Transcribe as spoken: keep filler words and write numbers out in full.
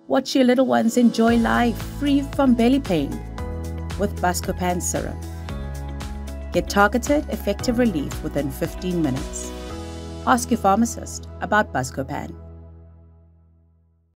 Watch your little ones enjoy life free from belly pain with Buscopan Syrup. Get targeted, effective relief within fifteen minutes. Ask your pharmacist about Buscopan.